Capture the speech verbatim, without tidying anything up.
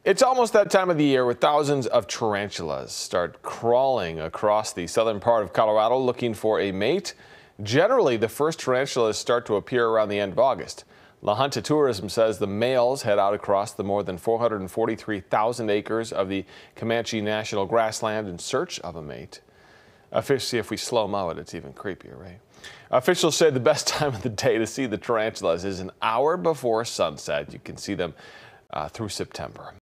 It's almost that time of the year where thousands of tarantulas start crawling across the southern part of Colorado looking for a mate. Generally, the first tarantulas start to appear around the end of August. La Junta Tourism says the males head out across the more than four hundred forty-three thousand acres of the Comanche National Grassland in search of a mate. Officials, see, if we slow-mo it, it's even creepier, right? Officials say the best time of the day to see the tarantulas is an hour before sunset. You can see them uh, through September.